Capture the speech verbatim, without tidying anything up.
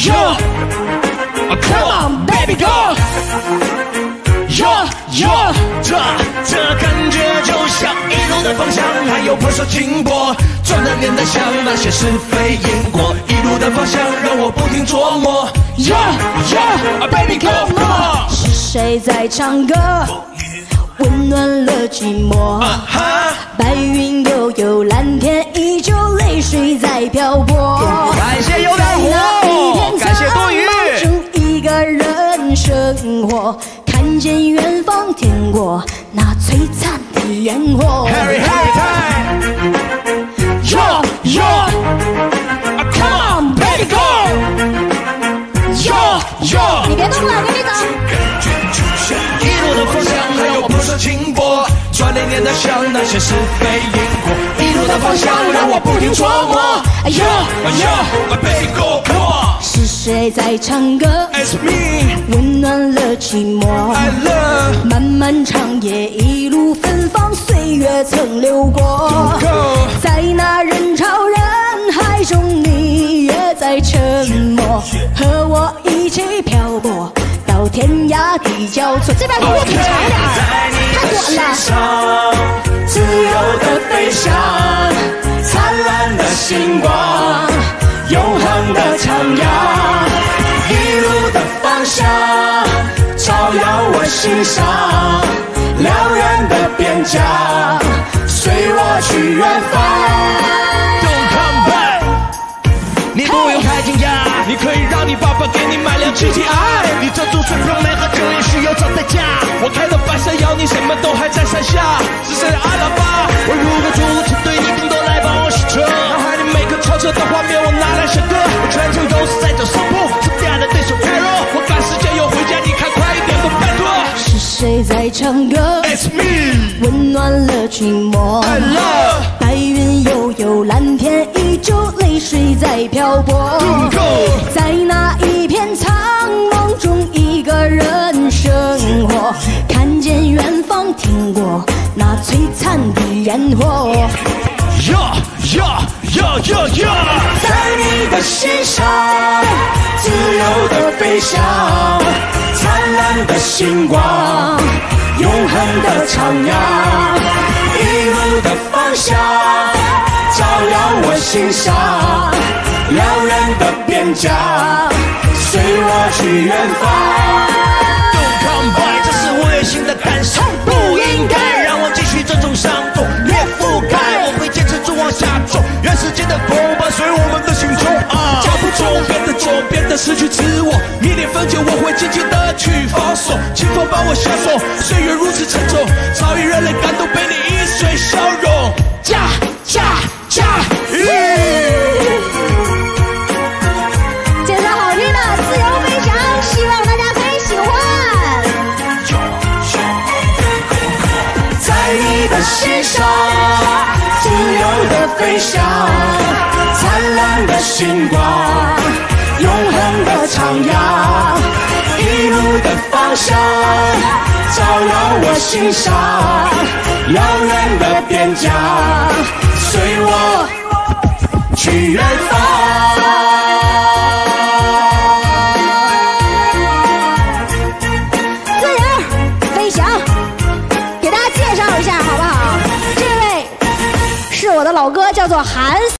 Yo, come on, baby, go. Yo, yo, 这这感觉就像一路的方向，还有破晓经过，转的念的想那些是非因果，一路的方向让我不停琢磨。Yo, yo, baby, come on. 是谁在唱歌？温暖了寂寞。白云悠悠，蓝天依旧，泪水在漂泊。 感谢有点火，感谢多余。 中一个人生活，看见远方天国那璀璨的烟火。 Harry Harry time. Yo yo, come on, baby, go. Yo yo. 你别动了，跟你走。 一路的方向还有不舍轻薄，转念念的想那些是非因果，一路的方向让我不停琢磨。Yo yo, baby, go go. 是谁在唱歌？ It's me. 温暖了寂寞。 I love. 漫漫长夜，一路芬芳，岁月曾流过。在那人潮人海中，你也在沉默，和我一起漂泊。到天涯地交错，这边给我挺长点儿，太短了。 自由的飞翔，灿烂的星光，永恒的徜徉，一路的方向，照耀我心上，辽远的边疆，随我去远方。Don't come back， 你不用太惊讶，你可以让你爸爸给你买辆 G T I。你这种水平没和酒也需要找代价。我开的白色要你什么都还在山下，只剩下阿拉巴。我如果组个车队，一定都来帮我洗车。脑海里每个超车的画面我拿来写歌。我全程都是在走上坡，身边的对手太弱。我赶时间又回家，你开快一点，都拜托。 是谁在唱歌 ？It's me， 温暖了寂寞。 I love， 白云悠悠，蓝天依旧，泪水在漂泊。在那一片苍茫中，一个人生活，看见远方听过那璀璨的烟火。 Yo yo yo yo yo， 在你的心上，自由的飞翔，灿烂的星光，永恒的徜徉，一路的方向，照耀我心上，辽远的边疆，随我去远方。Don't come back， 这是我内心的感受，不应该让我继续这种伤痛越覆盖。我会坚持住往下走，愿世界的风伴随我们的行踪。啊，脚步中变得左，变得失去自我，迷恋分解，我会静静的去放手，清风把我消送。岁月如此沉重，超越人类感动，被你一水消融。驾驾驾！ 这首好听的《自由飞翔》，希望大家可以喜欢。 在你的心上，自由的飞翔，灿烂的星光，永恒的徜徉，一路的方向，照耀我心上，遥远的边疆，随我去远方。 自由飞翔，给大家介绍一下好不好？这位是我的老哥，叫做韩。